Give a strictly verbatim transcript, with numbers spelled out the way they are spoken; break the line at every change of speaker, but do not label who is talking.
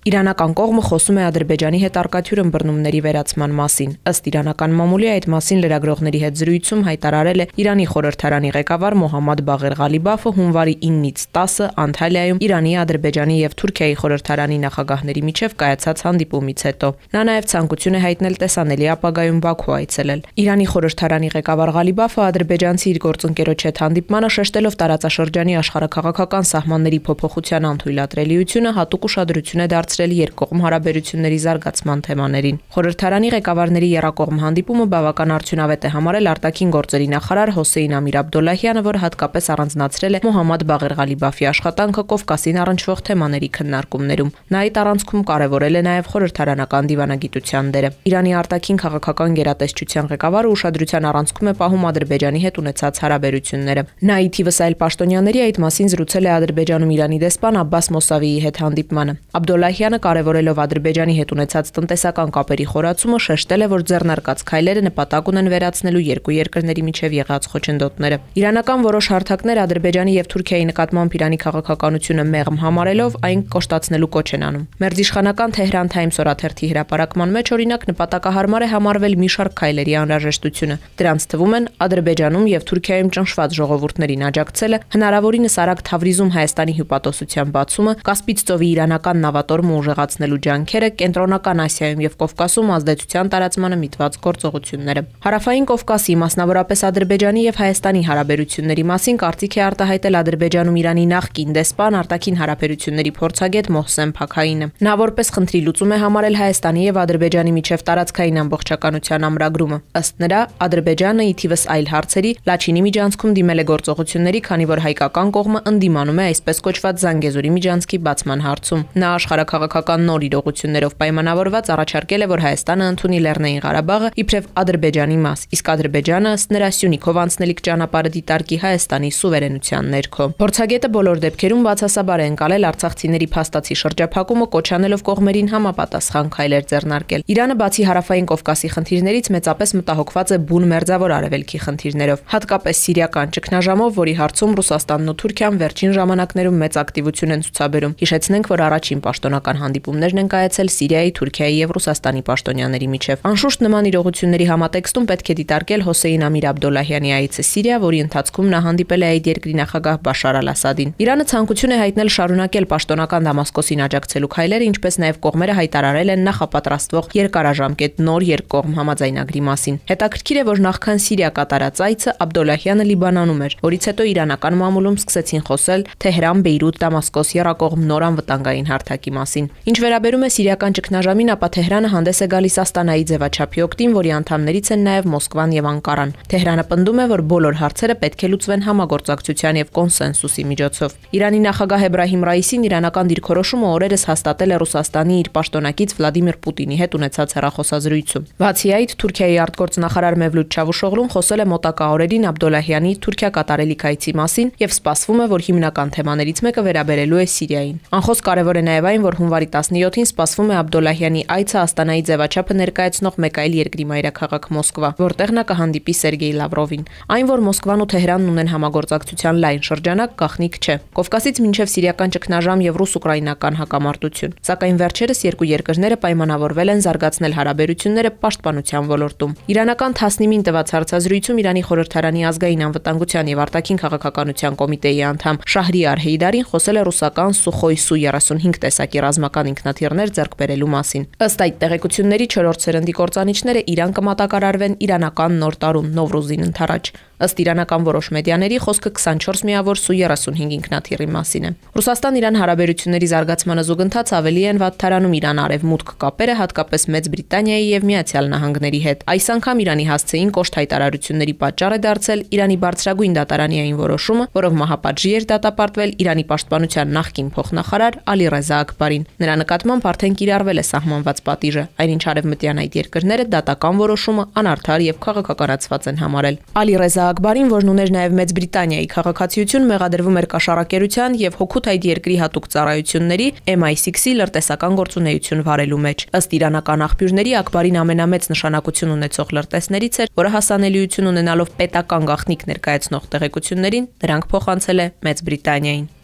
Իրանական կողմը խոսում է Ադրբեջանի հետ արկայթյուր ըմբռնումների վերացման մասին։ Ըստ իրանական մամուլի այդ մասին լրագրողների հետ զրույցում հայտարարել է Իրանի խորհրդարանի ղեկավար Մոհամմադ Բաղեր Ղալիբաֆը հունվարի ինից տասը Անտալիայում Իրանի, Ադրբեջանի եւ Թուրքիայի խորհրդարանի նախագահների միջև կայացած հանդիպումից հետո։ Նա նաեւ ցանկություն է հայտնել տեսանելի ապագայում Բաքու այցելել։ Իրանի խորհրդարանի ղեկավար Ղալիբաֆը ադրբեջանցի իր գործընկերոջ հետ հանդիպմանը շեշտելով տարածաշրջանի աշխարհաքաղաքական սահմանների փոփոխության անթույլատրելիությունը հատուկ ուշադրություն է դարձրել երկկողմ հարաբերությունների զարգացման թեմաներին։ Խորհրդարանի ղեկավարների եռակողմ հանդիպումը բավական արդյունավետ է համարել արտաքին գործերի նախարար Հոսեյն Ամիր Աբդոլլահյանը, որ հատկապես առանձնացրել է Մոհամմադ Բաղեր Ղալիբաֆի աշխատանքը Կովկասին առնչվող թեմաների քննարկումներում։ Նա այդ առանցքում կարևորել է նաև խորհրդարանական դիվանագիտության դերը։ Իրանի արտաքին քաղաքական գերատեսչության ղեկավարը ուշադրության առանցքում է պահում Ադրբեջանի հետ ունեցած հարաբերությունները։ Նա ի թիվս այլ պաշտոնյաների այդ մասին զրուցել է Ադրբեջանում Իրանի դեսպան Աբբաս Մոսավիի հետ հանդիպմանը։ Աբդոլլահյանը կարևորելով Ադրբեջանի հետ ունեցած տնտեսական կապերի խորացումը շեշտել է, որ ձեռնարկած քայլերը նպատակ ունեն վերացնելու երկու երկրների միջև եղած խոչընդոտները։ Իրանական որոշ հարթակներ Ադրբեջանի եւ Թուրքիայի նկատմամբ Իրանի քաղաքականությունը մեղմ համարելով այն կոշտացնելու կոչ են անում։ Մերձիշխանական Թեհրան Թայմս օրաթերթի հրապարակման մեջ օրինակ նպատակահարմար է համարվել մի շարք քայլերի անհրաժեշտությունը։ Դրանց թվում են Ադրբեջանում եւ Թուրքիայում ճնշված ժողովուրդներին աջակցելը, հնարավորինս արագ Թավրիզում Հայաստանի հյուպատոսության բացումը, Կասպից ծովի իրանական նավատորմը ուժեղացնելու ջանքերը, Կենտրոնական Ասիայում եւ Կովկասում ազդեցության տարածմանը միտված գործողությունները։ Հարավային Կովկասի, մասնավորապես Ադրբեջանի եւ Հայաստանի հարաբերությունների մասին կարծիք է արտահայտել Ադրբեջանում Իրանի նախկին դեսպան արտաքին հարաբերությունների փորձագետ Մոհսեն Փաքայինը։ Նա որպես խնդրի լուծում է համարել Հայաստանի եւ Ադրբեջանի միջև տարածքային ամբողջականության ամրագրումը։ Ըստ նրա, Ադրբեջանը ի թիվս այլ հարցերի Լաչինի միջանցքում դիմել է գործողությունների, քանի որ հայկական կողմը ընդդիմանում է այսպես կոչված Զանգեզուրի միջանցքի բացման հարցում։ Նա աշխարհաքաղաքական նոր իրողություններով պայմանավորված առաջարկել է, որ Հայաստանը ընդունի Լեռնային Ղարաբաղը իբրև Ադրբեջանի մաս, իսկ Ադրբեջանը ըստ նրա Սյունիքով անցնելիք ճանապարհը դիտարկի Հայաստանի սուվերենության ներքո։ Փորձագետը բոլոր դեպքերում բացասաբար է ընկալել արցախցիների փաստացի շրջափակումը, կոչանելով կողմերին համապատասխան քայլեր ձեռնարկել։ Իրանը բացի հարավային Կովկասի խնդիրներից մեծապես մտահոգված է բուն մերձավոր արևելքի խնդիրներով, հատկապես սիրիական ճգնաժամով, որի հարցում Ռուսաստանն ու Թուրքիան վերջին ժամանակներում մեծ ակտիվություն են ցուցաբերում։ Հիշեցնենք, որ առաջին պաշտոնական հանդիպումներն են կայացել Սիրիայի, Թուրքիայի եւ Ռուսաստանի պաշտոնյաների միջև։ Անշուշտ նման իրողությունների համատեքստում պետք է դիտարկել Հոսեյն Ամիր Աբդոլլահյանի այցը Սիրիա, որի ընթացքում նա հանդիպել է այդ երկրի նախագահ Բաշար Ալ-Ասադին։ Իրանը ցանկություն է հայտնել շարունակել պաշտոնական Դամասկոսին աջակցելու քայլերը, ինչպես նաեւ կողմերը հայտարարել են նախապատրաստվող երկարաժամկետ նոր երկկողմ համաձայնագրի մասին։ Հետաքրքիր է, որ նախքան Սիրիա կատարած այցը Աբդոլլահյանը Լիբանանում էր, որից հետո իրանական մամուլում սկսեցին խոսել Թեհրան, Բեյրութ, Դամասկոս եռակողմ նոր անվտանգային հարթակի մասին։ Ինչ վերաբերում է սիրիական ճգնաժամին, ապա Թեհրանը հանդես է գալիս Աստանայի ձևաչափի օգտին, որի անդամներից են նաև Մոսկվան եւ Անկարան։ Թեհրանը պնդում է, որ բոլոր հարցերը պետք է լուծվեն համագործակցության եւ կոնսենսուսի միջոցով։ Իրանի նախագահ Էբրահիմ Ռայիսին իրանական դիրքորոշումը օրերս հաստատել է Ռուսաստանի իր պաշտոնակից Վլադիմիր Պուտինի հետ ունեցած հեռախոսազրույցում։ Բացի այդ, Թուրքիայի արտգործնախարար Մևլութ Չավուշօղլուն խոսել է մոտակա օրերին Աբդոլլահյանի Թուրքիա կատարելիք այցի մասին եւ սպասվում է, որ հիմնական թեմաներից մեկը վերաբերելու է Սիրիային։ Անխոս կարևոր է նաև այն, որ հունվարի տասնյոթին սպասվում է Աբդոլլահյանի այցը Աստանայի ձևաչափը ներկայացնող մեկ այլ երկրի մայրաքաղաք Մոսկվա, որտեղ նա կհանդիպի Սերգեյ Լավրովին։ Այն, որ Մոսկվան ու Թեհրանն ունեն համագործակցության լայն շրջանակ, գաղտնիք չէ։ Կովկասից մինչև սիրիական ճգնաժամ եւ ռուս-ուկրաինական հակամարտություն։ Սակայն վերջերս երկու երկրները պայմանավորվել են զարգացնել հարաբերությունները պաշտպանության ոլորտում։ Իրանական Թասնիմին տված հարցազրույցում Իրանի խորհրդարանի ազգային անվտանգության եւ արտաքին քաղաքականության կոմիտեի անդամ Շահրիար Հեյդարին խոսել է ռուսական Սուխոյ Սու երեսունհինգ տեսակի ռազմական ինքնաթիռներ ձեռք բերելու մասին։ Ըստ այդ տեղեկությունների չորրորդ սերնդի կործանիչները Իրան կմատակարարվեն իրանական նոր տարուն Նովրուզին ընթരാճ։ Ըստ իրանական որոշ մեդիաների խոսքը քսանչորս միավոր Սու երեսունհինգ ինքնաթիռի մասին է։ Ռուսաստան-Իրան հարաբերությունների զարգացմանը զուգընթաց ավելի են վատթարանում Իրան-արևմուտք կապերը, հատկապես Մեծ Բրիտանիայի եւ Միացյալ Նահանգների հետ։ Այս անգամ Իրանի հասցեին կոշտ հայտարարությունների պատճառ է դարձել Իրանի բարձրագույն դատարանի այն որոշումը, որով մահապատժի էր դատապարտվել Իրանի պաշտպանության նախկին փոխնախարար Ալի Ռեզա Աքբարին։ Նրա նկատմամբ արդեն կիրառվել է սահմանված պատիժը, այնինչ արևմտյան այդ երկրները դատական որոշումը անարդար եւ քաղաքականացված են համարել։ Ալի Ռեզա Աքբարին, որն ուներ նաև Մեծ Բրիտանիայի քաղաքացիություն, մեղադրվում էր կաշառակերության եւ հօգուտ այդ երկրի հատուկ ծառայությունների էմ այ սիքսի լրտեսական գործունեություն վարելու մեջ։ Ըստ իրանական աղբյուրների Աքբարին ամենամեծ նշանակություն ունեցող լրտեսներից էր, որը հասանելիություն ունենալով պետական գաղտնիք ներկայացնող տեղեկություններին, դրանք փոխանցել է Մեծ Բրիտանիային։